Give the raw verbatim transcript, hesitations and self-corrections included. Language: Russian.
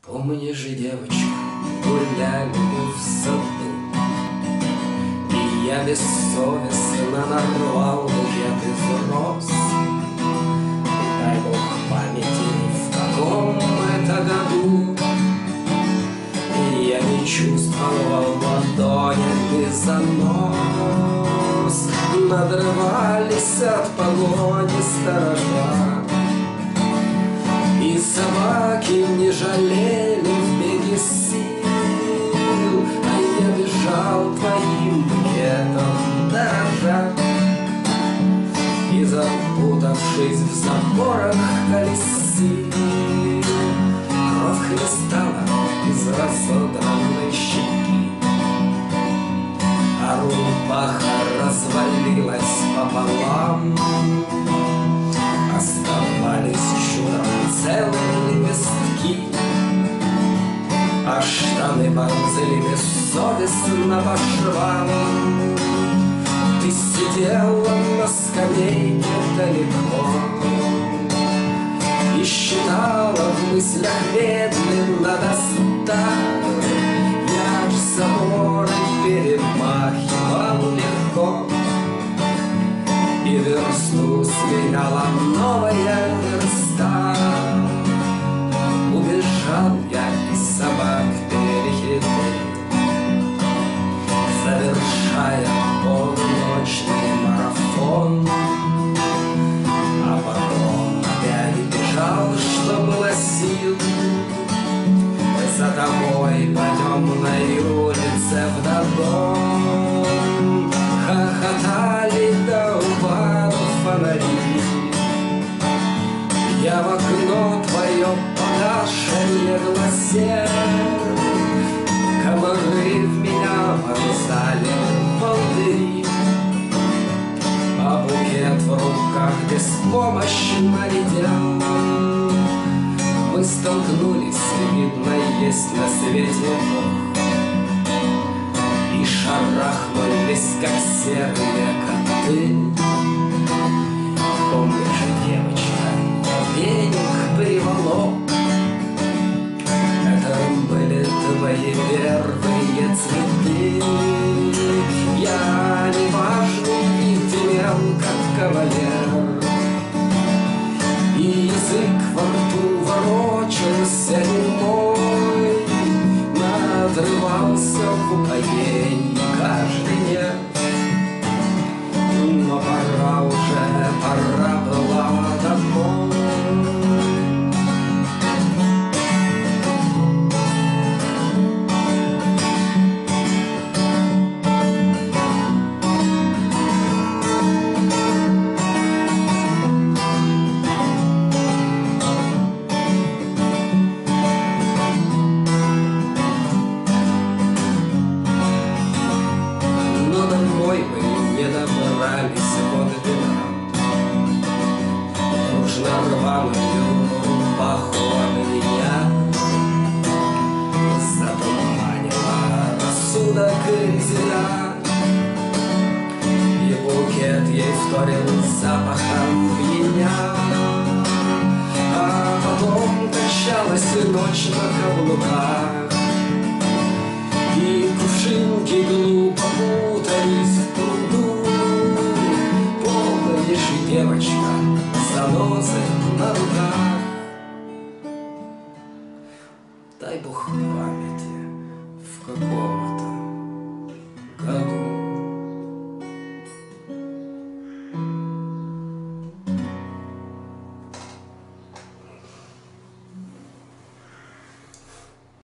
Помнишь, девочка, гуляли мы в саду, и я бессовестно нарвал букет из роз. И дай Бог памяти, в каком это году, и я не чувствовал ладонями занос. Надрывались от погони сторожа, и собаки не жалели в беге сил, а я бежал твоим букетом дорожа. И запутавшись в заборах колесил, кровь хлестала из разодранной щеки, а рубаха развалилась пополам. Оставались чудом целые лепестки, а штаны ползли бессовестно по швам. Ты сидела на скамейке далеко и считала в мыслях медленно до ста. Я ж заборы перемахивал легко, и версту сменяла новая верста. Убежал я из собак перехитрил, завершая полуночный марафон, а потом опять бежал, что было сил, за тобой по темной улице вдогон. Хохотали до упаду фонари, я в окно твое погашенье глазел. Комары в меня вонзали волдыри, а букет в руках беспомощно редел. Мы столкнулись, видно, есть на свете Бог, и шарахнулись, как серые коты. Помнишь, девочка, веник приволок, это были твои первые цветы. Я неважный вид имел, как кавалер, и язык во рту ворочался немой, надрывался в упоении каждый день. Но пора уже, пора была домой. Вот вина, дружно рваную рубаху об меня затуманила рассудок и земля, и букет ей вторил запахом пьяня. А потом качалась ночь на каблуках, и кувшинки глупо путались в пруду. Помнишь, девочка, занозы на руках. Дай Бог памяти, в каком